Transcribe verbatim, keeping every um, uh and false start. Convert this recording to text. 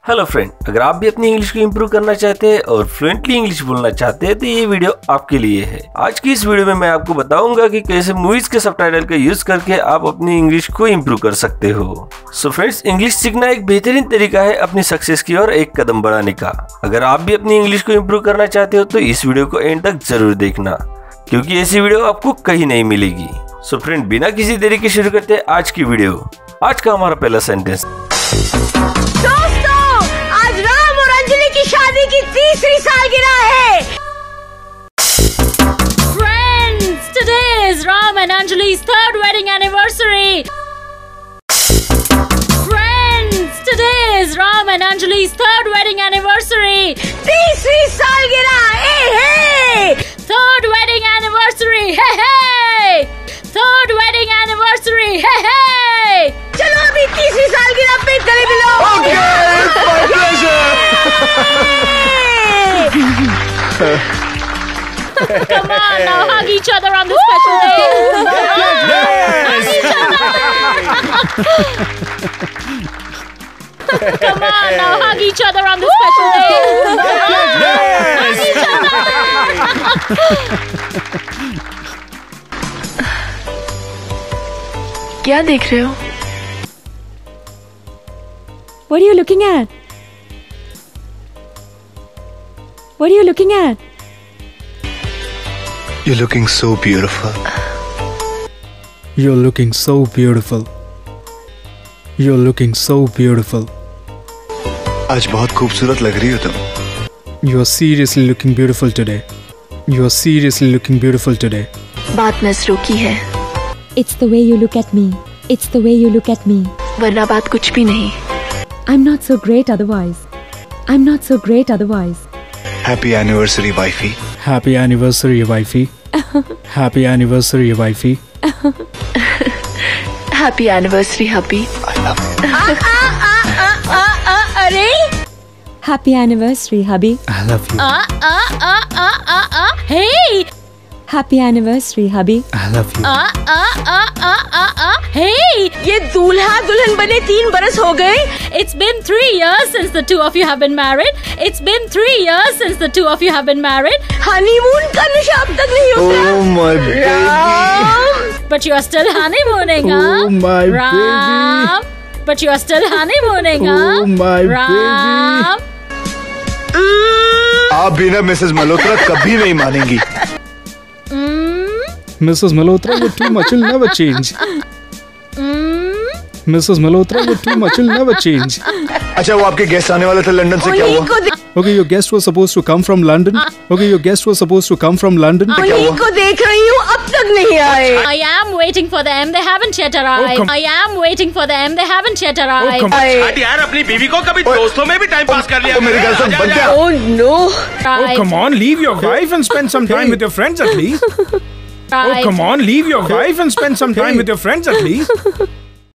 Hello friend, अगर आप भी अपनी इंग्लिश को इम्प्रूव करना चाहते हैं और फ्लुएंटली इंग्लिश बोलना चाहते हैं तो ये वीडियो आपके लिए है। आज की इस वीडियो में मैं आपको बताऊंगा कि कैसे मूवीज के सबटाइटल का यूज करके आप अपनी इंग्लिश को इम्प्रूव कर सकते हो। सो फ्रेंड्स, इंग्लिश सीखना एक बेहतरीन तरीका है अपनी सक्सेस की ओर एक कदम बढ़ाने का। अगर आप भी अपनी इंग्लिश को इम्प्रूव करना चाहते हो तो इस वीडियो को एंड तक जरूर देखना, क्योंकि ऐसी वीडियो आपको कहीं नहीं मिलेगी। सो फ्रेंड, बिना किसी देरी के शुरू करते हैं आज की वीडियो। आज का हमारा पहला सेंटेंस, शादी की तीसरी सालगिरह है। Friends, today is Ram and Anjali's third wedding anniversary. Friends, today is Ram and Anjali's third wedding anniversary. तीसरी सालगिरह, ए हे। Third wedding anniversary, hey hey. Third wedding anniversary, hey hey. चलो अभी तीसरी सालगिरह पे गले मिलो। Okay, it's my pleasure. Come on, now hug each other on this special day. Hug each other. Come on, now hug each other on this special day. Hug each other. क्या देख रहे हो? What are you looking at? What are you looking at? You're looking so beautiful. You're looking so beautiful. You're looking so beautiful. आज बहुत खूबसूरत लग रही हो तुम। You are seriously looking beautiful today. You are seriously looking beautiful today. बात नजरों की है, It's the way you look at me. It's the way you look at me. वरना बात कुछ भी नहीं। I'm not so great otherwise. I'm not so great otherwise. Happy anniversary, wifey. Happy anniversary, wifey. Happy anniversary, wifey. Happy anniversary, hubby. I love you. अरे Happy anniversary, hubby. I love you. Uh, uh, uh, uh, uh, uh. Hey. Happy anniversary, hubby. I love you. Uh, uh, uh, uh, uh, uh. Hey. ये दूल्हा दुल्हन बने तीन बरस हो गए। It's been three years since the two of you have been married. It's been three years since the two of you have been married. Honeymoon का नशा अब तक नहीं उतरा। Oh my baby. But you are still honeymooning, huh? Oh my Ram. But you are still honeymooning, huh? Oh my Ram. आप भी ना Mrs Malhotra कभी नहीं मानेंगी। Missus Malhotra, you're too much. You'll never change. Missus Malhotra, you're too much. You'll never change. अच्छा, वो आपके guest आने वाले थे लंदन से, क्या उन्हीं हुआ? को दे- Okay, your guest was supposed to come from London. Okay, your guest was supposed to come from London. उन्हीं को देख रही हूँ, अब तक नहीं आए। I am waiting for them. They haven't yet arrived. I am waiting for them. They haven't yet arrived. आए। यार अपनी बीवी को कभी दोस्तों में भी टाइम पास कर लिया। ओ, मेरी गर्ल फ्रेंड बन गया। Oh no! Right. Come on, leave your wife and spend some time with your friends at least. Oh, Right. come on, leave your wife and spend some time with your friends at least.